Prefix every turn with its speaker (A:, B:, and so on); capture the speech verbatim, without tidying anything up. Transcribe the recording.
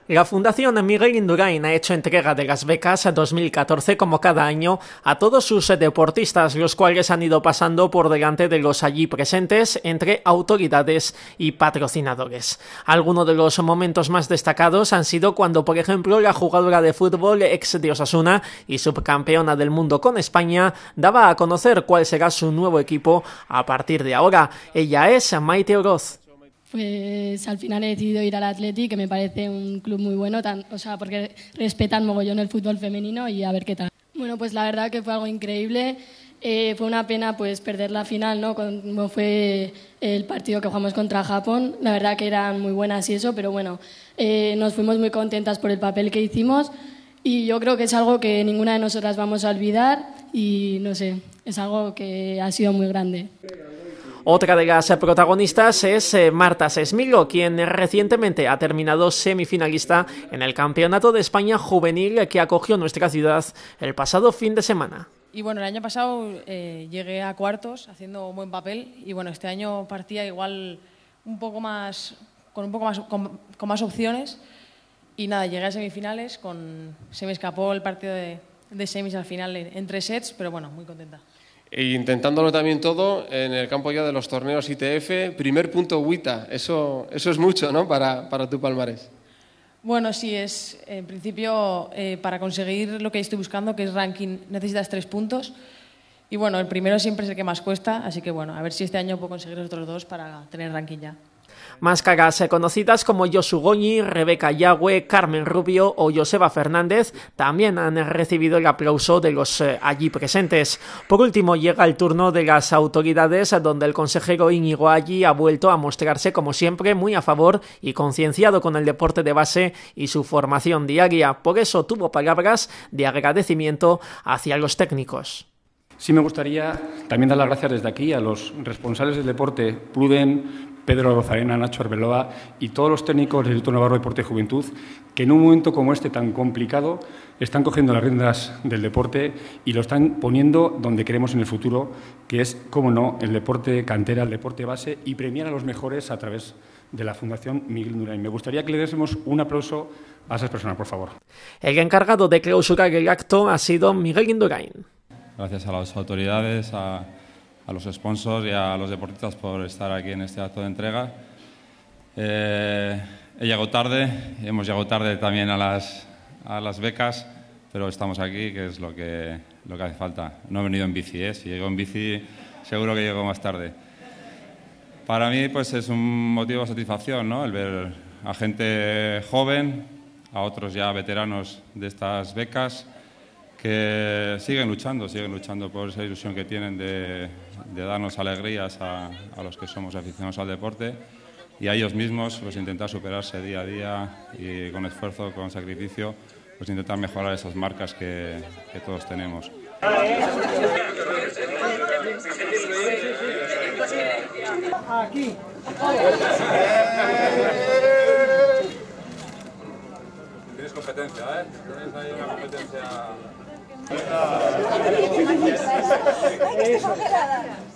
A: La Fundación Miguel Indurain ha hecho entrega de las becas dos mil catorce como cada año a todos sus deportistas, los cuales han ido pasando por delante de los allí presentes entre autoridades y patrocinadores. Algunos de los momentos más destacados han sido cuando, por ejemplo, la jugadora de fútbol ex de Osasuna y subcampeona del mundo con España daba a conocer cuál será su nuevo equipo a partir de ahora. Ella es Maite Oroz.
B: Pues al final he decidido ir al Athletic, que me parece un club muy bueno, tan, o sea, porque respetan mogollón el fútbol femenino y a ver qué tal. Bueno, pues la verdad que fue algo increíble. Eh, fue una pena pues perder la final, ¿no? Como fue el partido que jugamos contra Japón. La verdad que eran muy buenas y eso, pero bueno, eh, nos fuimos muy contentas por el papel que hicimos y yo creo que es algo que ninguna de nosotras vamos a olvidar y no sé, es algo que ha sido muy grande.
A: Otra de las protagonistas es Marta Sesmigo, quien recientemente ha terminado semifinalista en el Campeonato de España Juvenil que acogió nuestra ciudad el pasado fin de semana.
C: Y bueno, el año pasado eh, llegué a cuartos haciendo un buen papel y bueno, este año partía igual un poco más, con un poco más, con, con más opciones y nada, llegué a semifinales, con, se me escapó el partido de, de semis al final en, en tres sets, pero bueno, muy contenta.
D: E intentándolo también todo en el campo ya de los torneos I T F, primer punto WTA, eso, eso es mucho, ¿no? Para, para tu palmarés.
C: Bueno, sí, es en principio eh, para conseguir lo que estoy buscando, que es ranking, necesitas tres puntos. Y bueno, el primero siempre es el que más cuesta, así que bueno, a ver si este año puedo conseguir los otros dos para tener ranking ya.
A: Máscaras conocidas como Josu Goñi, Rebeca Yagüe, Carmen Rubio o Joseba Fernández también han recibido el aplauso de los eh, allí presentes. Por último llega el turno de las autoridades, donde el consejero Íñigo Allí ha vuelto a mostrarse como siempre muy a favor y concienciado con el deporte de base y su formación diaria. Por eso tuvo palabras de agradecimiento hacia los técnicos.
E: Sí me gustaría también dar las gracias desde aquí a los responsables del deporte, Pruden, Pedro Rozarena, Nacho Arbeloa y todos los técnicos del Instituto Navarro de Deporte y Juventud que en un momento como este tan complicado están cogiendo las riendas del deporte y lo están poniendo donde queremos en el futuro, que es, cómo no, el deporte cantera, el deporte base y premiar a los mejores a través de la Fundación Miguel Indurain. Me gustaría que le diésemos un aplauso a esas personas, por favor.
A: El encargado de clausurar el acto ha sido Miguel Indurain.
F: Gracias a las autoridades, a, a los sponsors y a los deportistas por estar aquí en este acto de entrega. Eh, he llegado tarde, hemos llegado tarde también a las, a las becas, pero estamos aquí, que es lo que, lo que hace falta. No he venido en bici, ¿eh? Si llego en bici seguro que llego más tarde. Para mí pues es un motivo de satisfacción, ¿no? El ver a gente joven, a otros ya veteranos de estas becas, que siguen luchando, siguen luchando por esa ilusión que tienen de, de darnos alegrías a, a los que somos aficionados al deporte y a ellos mismos pues intentar superarse día a día y con esfuerzo, con sacrificio, pues intentar mejorar esas marcas que, que todos tenemos.
G: Aquí.
F: Tienes competencia, ¿eh? Tienes ahí una competencia.
G: Eso.